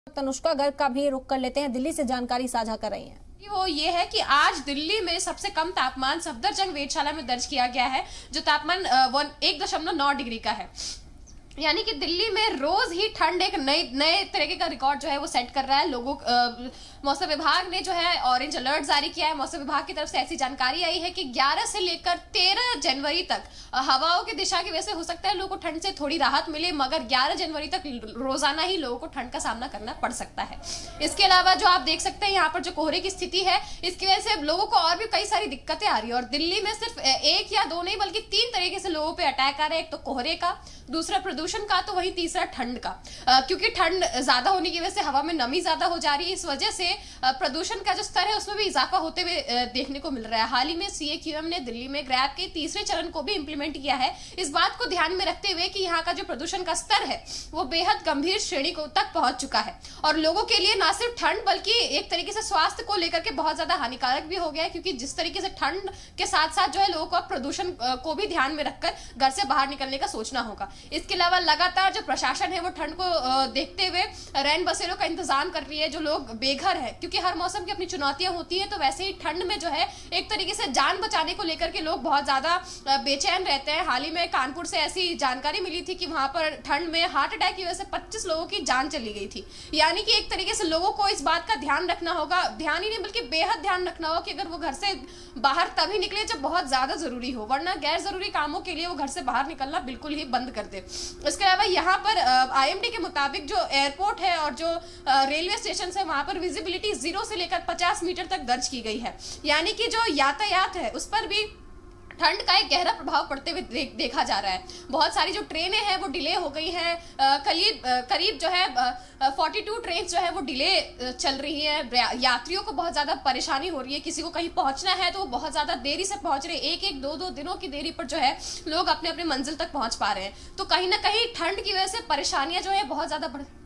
तनुष्का गर्ग का भी रुख कर लेते हैं, दिल्ली से जानकारी साझा कर रही हैं। वो ये है कि आज दिल्ली में सबसे कम तापमान सफदरजंग वेधशाला में दर्ज किया गया है, जो तापमान 1.9 डिग्री का है। यानी कि दिल्ली में रोज ही ठंड एक नए तरीके का रिकॉर्ड जो है वो सेट कर रहा है। लोगों मौसम विभाग ने जो है ऑरेंज अलर्ट जारी किया है। मौसम विभाग की तरफ से ऐसी जानकारी आई है कि 11 से लेकर 13 जनवरी तक हवाओं की दिशा की वजह से हो सकता है लोगों को ठंड से थोड़ी राहत मिले, मगर 11 जनवरी तक रोजाना ही लोगों को ठंड का सामना करना पड़ सकता है। इसके अलावा जो आप देख सकते हैं यहाँ पर जो कोहरे की स्थिति है, इसकी वजह से लोगों को और भी कई सारी दिक्कतें आ रही है। और दिल्ली में सिर्फ एक या दो नहीं बल्कि 3 तरीके से लोगों पे अटैक आ रहे हैं। एक तो कोहरे का, दूसरा प्रदूषण का, तो वही तीसरा ठंड का। क्योंकि ठंड ज्यादा होने की वजह से हवा में नमी ज्यादा हो जा रही है, इस वजह से प्रदूषण का जो स्तर है उसमें भी इजाफा होते हुए देखने को मिल रहा है। हाल ही में सीएक्यूएम ने दिल्ली में ग्रैब के तीसरे चरण को भी इंप्लीमेंट किया है, इस बात को ध्यान में रखते हुए कि यहाँ का जो प्रदूषण का स्तर है वो बेहद गंभीर श्रेणी को तक पहुंच चुका है और लोगों के लिए ना सिर्फ ठंड बल्कि एक तरीके से स्वास्थ्य को लेकर के बहुत ज्यादा हानिकारक भी हो गया है। क्योंकि जिस तरीके से ठंड के साथ साथ जो है लोगों को प्रदूषण को भी ध्यान में रखकर घर से बाहर निकलने का सोचना होगा। इसके अलावा लगातार जो प्रशासन है वो ठंड को देखते हुए रैन बसेरों का इंतजाम कर रही है। जो लोग बेघर है, क्योंकि हर मौसम की अपनी चुनौतियां होती है, तो वैसे ही ठंड में जो है एक तरीके से जान बचाने को लेकर के लोग बहुत ज्यादा बेचैन रहते हैं। हाल ही में कानपुर से ऐसी जानकारी मिली थी कि वहां पर ठंड में हार्ट अटैक की वजह से 25 लोगों की जान चली गई थी। यानी कि एक तरीके से लोगों को इस बात का ध्यान रखना होगा, ध्यान ही नहीं बल्कि बेहद ध्यान रखना होगा कि अगर वो घर से बाहर तभी निकले जब बहुत ज्यादा जरूरी हो, वरना गैर जरूरी कामों के लिए वो घर से बाहर निकलना बिल्कुल ही बंद कर दे। इसके अलावा यहाँ पर आईएमडी के मुताबिक जो एयरपोर्ट है और जो रेलवे स्टेशन है वहां पर विजिबिलिटी 0 से लेकर 50 मीटर तक दर्ज की गई है। यानी कि जो यातायात है उस पर भी ठंड का एक गहरा प्रभाव पड़ते हुए देखा जा रहा है। बहुत सारी जो ट्रेनें हैं वो डिले हो गई हैं। करीब जो है 42 ट्रेन जो है वो डिले चल रही है। यात्रियों को बहुत ज्यादा परेशानी हो रही है। किसी को कहीं पहुंचना है तो वो बहुत ज्यादा देरी से पहुंच रहे हैं। एक दो दिनों की देरी पर जो है लोग अपने अपने मंजिल तक पहुंच पा रहे हैं। तो कहीं ना कहीं ठंड की वजह से परेशानियां जो है बहुत ज्यादा